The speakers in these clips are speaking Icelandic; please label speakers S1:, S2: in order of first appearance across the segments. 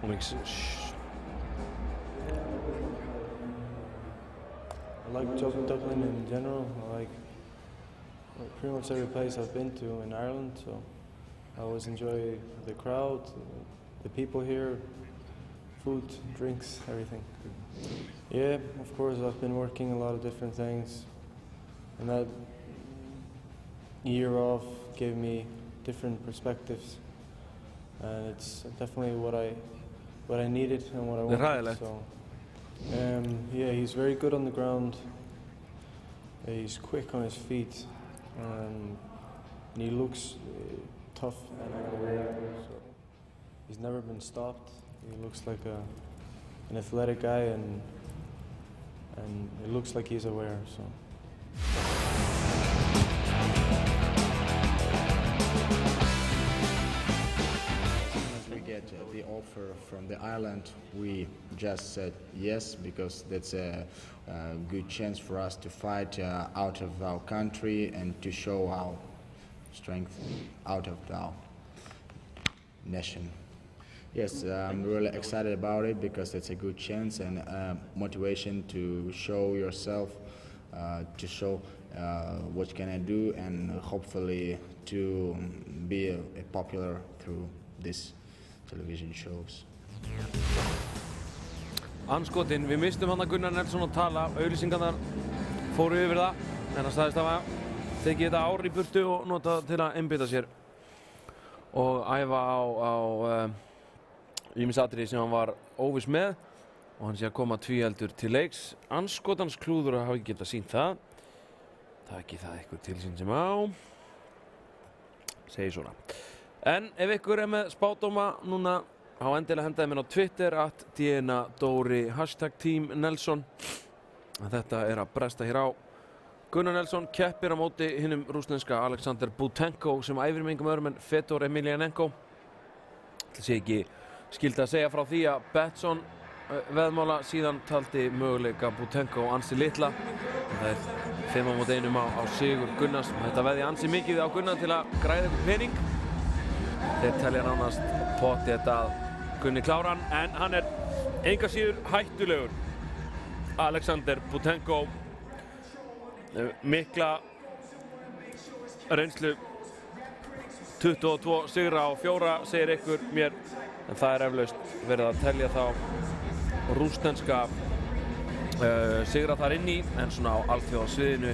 S1: I like Dublin in general. I like pretty much every place I've been to in Ireland, so I always enjoy the crowd, the people here, food, drinks, everything. Yeah, of course, I've been working a lot of different things, and that year off gave me different perspectives, and it's definitely what I needed and what I wanted. So, yeah, he's very good on the ground. He's quick on his feet, and he looks tough and aware. So he's never been stopped. He looks like an athletic guy, and it looks like he's aware. So.
S2: The offer from the island, we just said yes, because that's a good chance for us to fight out of our country and to show our strength out of our nation. Yes, I'm really excited about it because it's a good chance and motivation to show yourself, to show what can I do, and hopefully to be popular through this television shows.
S3: Anskotin, við mistum hann að Gunnar Nelson að tala, auglýsingarnar fóru yfir það, en hann sagðist að tekið þetta ár í burtu og nota til að einbeita sér og æfa á ýmis atriði sem hann var óviss með, og hann sé að koma tvíheldur til leiks. Anskotans klúður að hafa ekki getað sýnt það. Taki það ykkur til sín sem á. Segir svona. En ef ykkur með spádóma núna, þá endilega hendaði mér á Twitter @DNADóri #Team Nelson. Þetta að bresta hér á. Gunnar Nelson keppir á móti hinnum rússneska Alexander Butenko sem æfir með engum öðrum en Fedor Emelianenko. Það sé ekki skyldi að segja frá því að Betsson veðmála síðan taldi möguleika Butenko ansi litla. Það 5-1 á sigur Gunnars. Þetta veði ansi mikið á Gunnar til að græða ykkur pening. Þeir telja nánast pottþétt að Gunni klára hann, en hann enga síður hættulegur. Alexander Butenko, mikla reynslu, 22 sigra á 4, segir ykkur mér, en það eflaust verið að telja þá rússneska sigra þar inn í, en svona á alþjóðasviðinu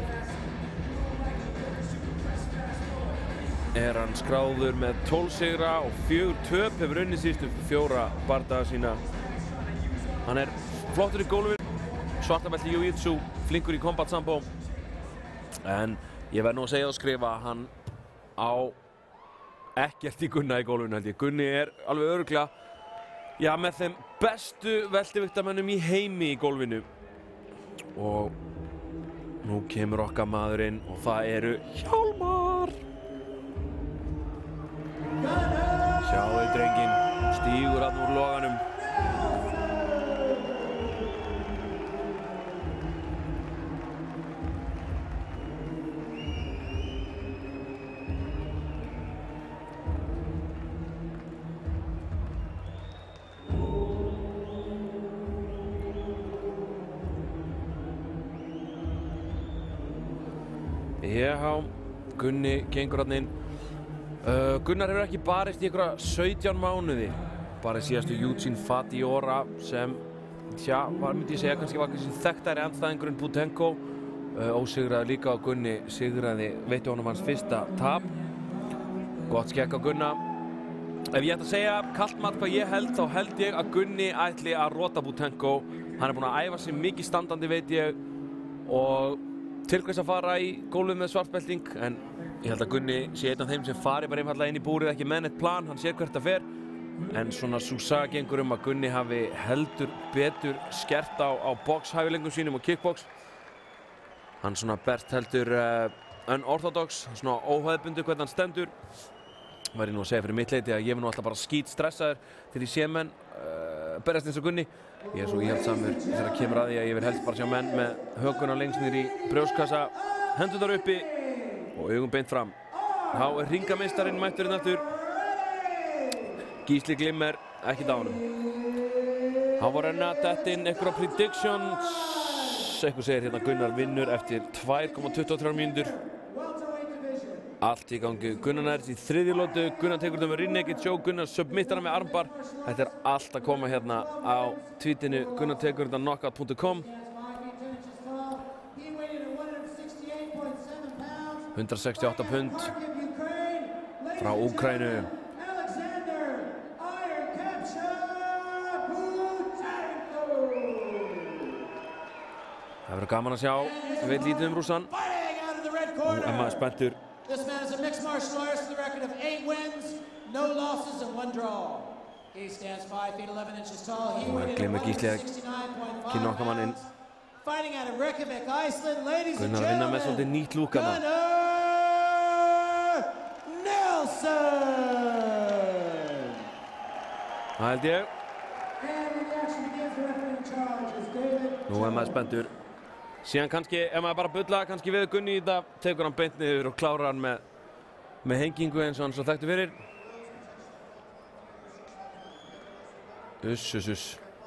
S3: hann skráður með 12 sigra og 4 töp, hefur unnið síðustu 4 bardaga sína. Hann flottur í gólfinu, svartabelti í jiu-jitsu, flinkur í combat sambo, en ég verð nú að segja og skrifa að hann á ekkert í Gunna í gólfinu, held ég. Gunni alveg örugglega, já, með þeim bestu veltiviktamönnum í heimi í gólfinu. Og nú kemur okkar maðurinn og það eru Hjálmar. Sjáðu drenginn, stígur hann úr loganum. Já, Gunni gengur hann inn. Gunnar hefur ekki barist í einhverja 17 mánuði. Bara síðastu Eugene Fadiora sem, myndi ég segja, kannski var þekktari andstæðingurinn Butenko. Ósigraði líka og Gunni sigraði, veitti honum hans fyrsta tap. Gott skegg á Gunna. Ef ég ætti að segja kalt mat hvað ég held, þá held ég að Gunni ætli að rota Butenko. Hann búinn að æfa sig mikið standandi, veit ég, og til hvers að fara í gólfið með svartbelting, en ég held að Gunni sé einn af þeim sem fari bara einfallega inn í búrið, ekki með neitt plan, hann sér hvert það fer. En svona sú saga gengur að Gunni hafi heldur betur skert á boxhæfileikum sínum og kickbox. Hann svona berst heldur unorthodox, svona óhefðbundið hvernig hann stendur. Væri nú að segja fyrir mitt leyti að ég var nú alltaf bara skít stressaður til ég sé menn berjast eins og Gunni. Ég svo íhaldsamur þegar kemur að því að ég vil helst bara sjá menn með hökuna lengst niður í brjóstkassa, hendurnar uppi og augum beint fram. Þá hringameistarinn mætturinn aftur. Gísli Glimmer ekki dánum. Hann var enn að detta inn einhverja predictions. Eitthvað segir hérna Gunnar vinnur eftir 2,23 mínútur. Allt í gangi. Gunnar nærst í þriðju lotu. Gunnar tekur þetta með Rinnegic Joe. Gunnar submittar hann með armbar. Þetta allt að koma hérna á tweetinu. Gunnar tekur þetta knockout.com. 168 pund frá Úkraínu. Það verður gaman að sjá. Við veit lítið Rússan. Og maður spenntur.
S4: This man is a mixed martial artist with a record of 8 wins, no losses, and 1 draw. He stands 5 feet 11 inches tall. He weighed in at 169.5 pounds. Fighting out of Reykjavik, Iceland, ladies and
S3: Gunnar vinna með svolítið nýtt lúk hana.
S4: Gunnar Nelson!
S3: Það held ég. Nú maður spenntur. Síðan kannski, ef maður bara bulla kannski við Gunni í þetta, tekur hann beint niður og klárar hann með hengingu eins og hann svo þekktu fyrir. Uss.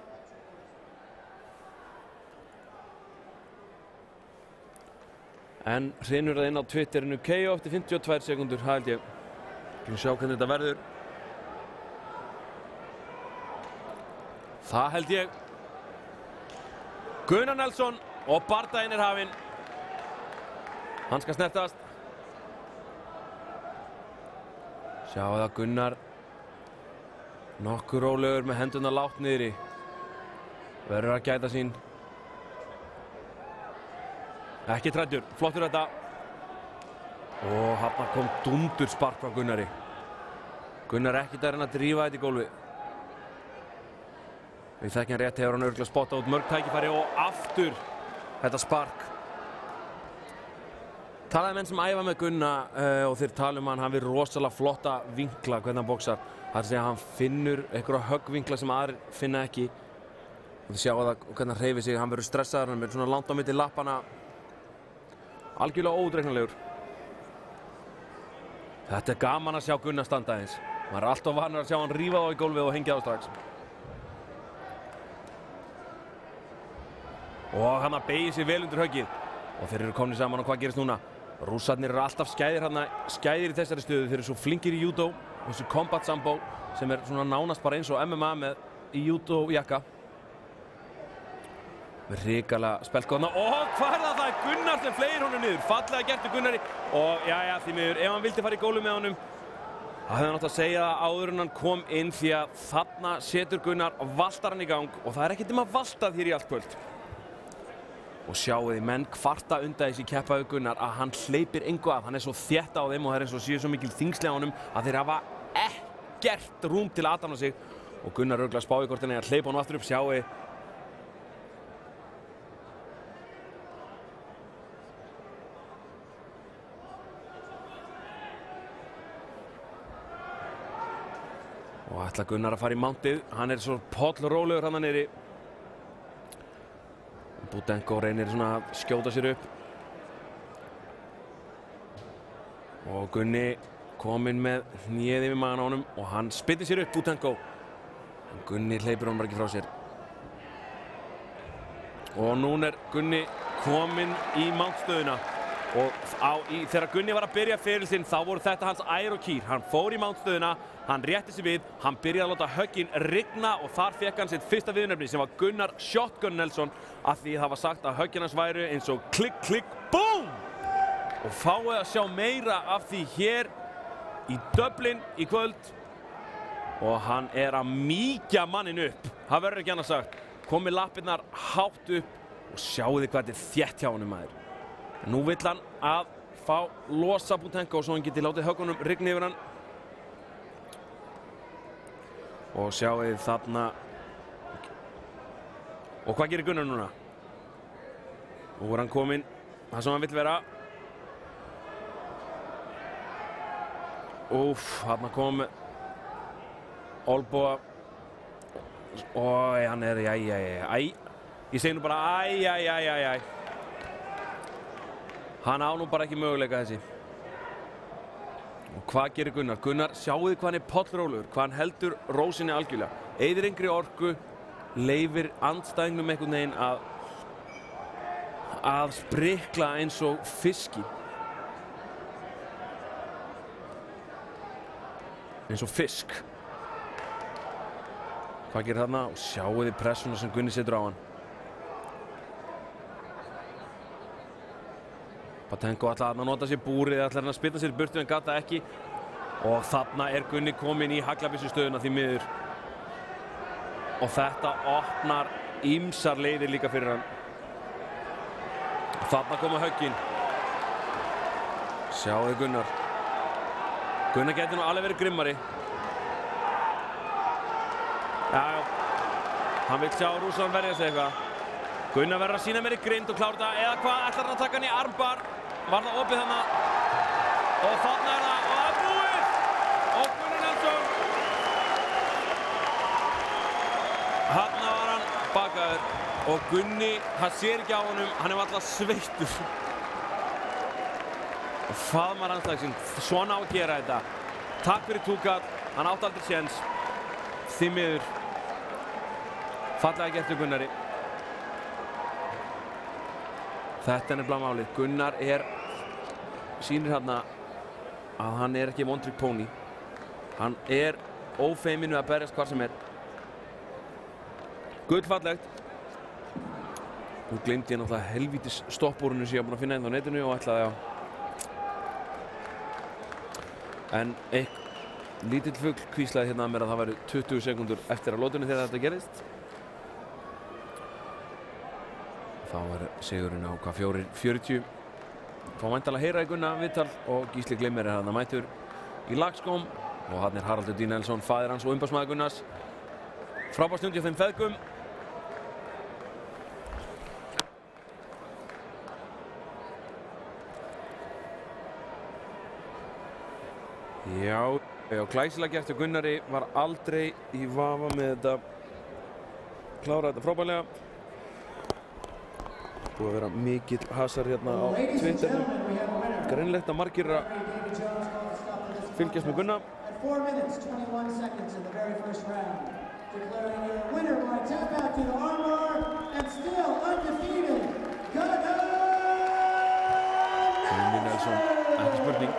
S3: En hrynur það inn á Twitterinu KO eftir 52 sekundur, það held ég. Við sjá hvernig þetta verður. Það held ég. Gunnar Nelson. Og bardaginn hafinn. Hann skal snertast. Sjáu það Gunnar. Nokkur rólegur með hendurna lágt niðri. Verður að gæta sín. Ekki træddur. Flottur þetta. Og þarna kom dundur spark frá Gunnari. Gunnar ekkert að reyna að drífa þetta í gólfi. Við þekkjum hann rétt hefur hann örugglega spottað út mörg tækifæri og aftur. Þetta spark. Talaði menn sem æfa með Gunna og þeir tala hann hafi rosalega flotta vinkla hvernig hann boxar. Það er að segja að hann finnur einhverja höggvinkla sem aðrir finna ekki. Og þið sjáu það hvernig hann hreyfir sig, hann verður stressaður, hann verður svona langt á milli lappana. Algjörlega óútreiknanlegur. Þetta er gaman að sjá Gunna standa eins. Maður er alltaf vanur að sjá hann rífa þá í gólfið og hengja þá strax. Og hann beygir sig vel undir höggið. Og þeir eru komnir saman og hvað gerist núna? Rússarnir eru alltaf skæðir í þessari stöðu. Þeir eru svo flinkir í judo, þessu combat sambo sem er svona nánast bara eins og MMA með í judo jakka. Hrikalega speltgóðna. Og hvað er það? Það er Gunnar sem fleygir honum niður. Fallega gert við Gunnari. Og já, því miður, ef hann vildi fara í gólu með honum, það hefði hann átt að segja það áður en hann kom inn því að þarna setur Gunnar valtar hann í gang og það er ekkert valtað hér í allt kvöld. Og sjáu þið, menn kvarta undan þessi keppa við Gunnar að hann hleypir engu að. Hann er svo þétt á þeim og það er eins og séu svo mikil þyngsli á honum að þeir hafa ekkert rúm til að aðtapna sig. Og Gunnar örugglega spái hvort hann er að hleypa honum aftur upp, sjáu þið. Og ætla Gunnar að fara í mountið. Hann er svo pollrólegur hann niðri. Budenko reynir svona að skjóta sér upp. Og Gunni kominn með hnéð yfir magann á honum og hann spillir sér upp Budenko. En Gunni hleypir honum bara ekki frá sér. Og núna er Gunni kominn í mountstöðuna. Og þegar Gunni var að byrja feril sinn þá voru þetta hans ær og kýr. Hann fór í mountstöðuna, hann rétti sig við, hann byrjaði að láta höggin rigna og þar fekk hann sitt fyrsta viðurnefni sem var Gunnar Shotgun Nelson af því það var sagt að höggin hans væru eins og klikk, klikk, BOOM! Og fáið að sjá meira af því hér í Dublin í kvöld. Og hann er að mýkja mannin upp. Það verður ekki annað sagt. Komið lappirnar hátt upp og sjáu þið hvað þetta er þétt hjá honum maður. Nú vill hann að fá losa Budenko svo hann geti látið höggunum rigna yfir hann. Og sjáu þið þarna. Og hvað gerir Gunnar núna? Nú er hann kominn það sem hann vill vera. Úff, þarna kom Olboa. Og hann er, ég segi nú bara Hann á nú bara ekki möguleika þessi. Og hvað gerir Gunnar? Gunnar, sjáu þið hvað hann pollrólegur, hvað hann heldur rósinni algjörlega. Eyðir engri orku, leyfir andstæðingnum einhvern veginn að sprikla eins og fiski. Eins og fisk. Hvað gerir þarna? Og sjáu þið pressuna sem Gunni setur á hann. Patenko ætlaði að nota sér búrið, ætlaði hann að spila sér burtu en gata ekki. Og þarna Gunni kominn í haglabyssustöðuna því miður. Og þetta opnar ýmsar leiðir líka fyrir hann. Þarna koma höggin. Sjáu þið Gunnar. Gunnar getur nú alveg verið grimmari. Já, hann vil sjá Rússland verja sig eitthvað. Gunnar verður að sína meiri grind og klára þetta, eða hvað, ætlar hann að taka hann í armbar? Var það opið þarna? Og þarna það, og það er búið! Og Gunnar Nelson. Þarna var hann bakaður. Og Gunni, hann sér ekki á honum, hann er alltaf sveittur. Og faðmar andstæðing, svona á að gera þetta. Takk fyrir Tugal, hann átti aldrei séns. Því miður. Fallega gert Gunnari. Þetta er nefnilega málið. Gunnar sýnir hérna að hann er ekki one trick pony. Hann er ófeiminn við að berjast hvar sem er. Gullfallegt. Nú gleymdi ég náttúrulega helvítis stoppbúrinu sem ég var búinn að finna inn á netinu og ætlaði að en lítill fugl hvíslaði hérna að mér að það væri 20 sekúndur eftir að lotunni þegar þetta gerðist. Þá var sigurinn á hvað 4:40. Fá væntanlega að heyra í Gunna viðtal og Gísli Glimmer er þarna mættur í lagskóm og hann er Haraldur D. Nelson, faðir hans og umboðsmaður Gunnars. Frábær stund hjá þeim feðgum. Já, glæsilega gert hjá Gunnari, var aldrei í vafa með þetta. Klára þetta frábærlega. Búið að vera mikill hasar hérna á Twitterinu. Greinlegt að margir að fylgjast með Gunna.
S4: 4 minutes, 21 seconds in the very first round. Declaring your winner by tap out to the armbar and still undefeated, Gunnar
S3: Nelson. Ekki spurning.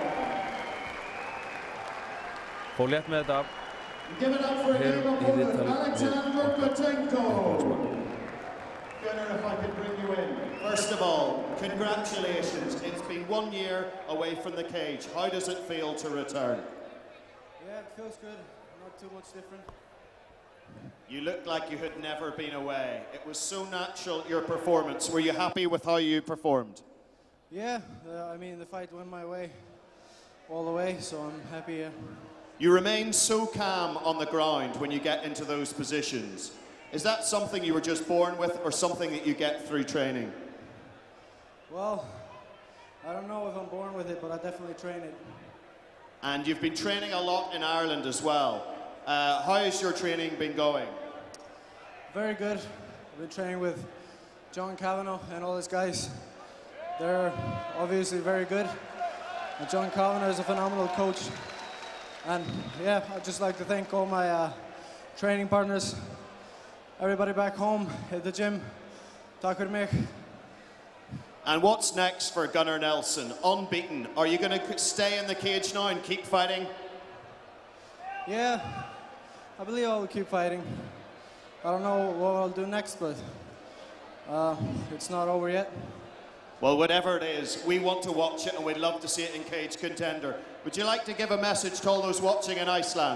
S3: Fór létt með þetta.
S4: Give it up for a game opponent, Alexander Patenko. Gunnar, if I could bring you in.
S5: First of all, congratulations. It's been 1 year away from the cage. How does it feel to return?
S1: Yeah, it feels good. Not too much different.
S5: You looked like you had never been away. It was so natural, your performance. Were you happy with how you performed?
S1: Yeah, I mean, the fight went my way all the way, so I'm happy here.
S5: You remain so calm on the ground when you get into those positions. Is that something you were just born with or something that you get through training?
S1: Well, I don't know if I'm born with it, but I definitely train it.
S5: And you've been training a lot in Ireland as well. How has your training been going?
S1: Very good. I've been training with John Kavanagh and all his guys. They're obviously very good. And John Kavanagh is a phenomenal coach. And yeah, I'd just like to thank all my training partners, everybody back home at the gym. Takk fyrir mig.
S5: And what's next for Gunnar Nelson? Unbeaten. Are you going to stay in the cage now and keep fighting?
S1: Yeah, I believe I'll keep fighting. I don't know what I'll do next, but it's not over yet.
S5: Well, whatever it is, we want to watch it and we'd love to see it in Cage Contender. Would you like to give a message to all those watching in Iceland?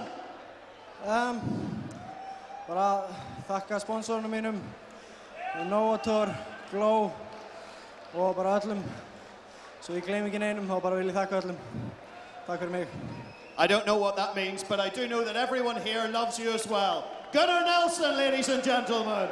S1: Bara þakka sponsorunum mínum, Novator, Glow og bara öllum. Svo ég gleymi ekki neinum, þá bara vil ég þakka öllum. Takk fyrir mig.
S5: I don't know what that means, but I do know that everyone here loves you as well. Gunnar Nelson, ladies and gentlemen.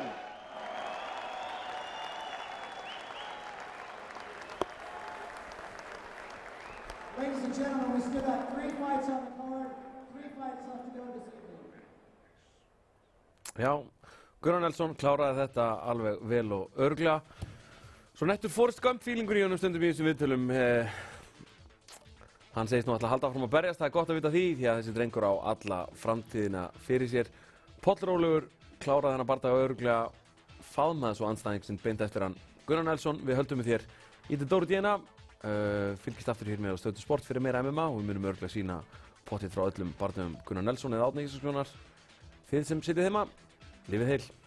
S4: Ladies and gentlemen, we still got 3 fights on the card, 3 fights left to go this evening.
S3: Já, Gunnar Nelson kláraði þetta alveg vel og örugglega. Svo nettur Forrest Gump feelingur í honum stundum í þessum viðtölum. Hann segist nú alltaf halda áfram að berjast, það gott að vita því því að þessi drengur á alla framtíðina fyrir sér. Pollrólegur kláraði hennar bardaga örugglega faðmaði svo andstæðing sem beint eftir hann Gunnar Nelson. Við höldum með þér í Dóri Díana. Fylgist aftur hér með á Stöðtu Sport fyrir meira MMA og við munum örugglega sína pottið frá öllum barndöfum Gunnar Nelson eða Árni Ísakssonar. Þið sem sitið heima, lifið heil!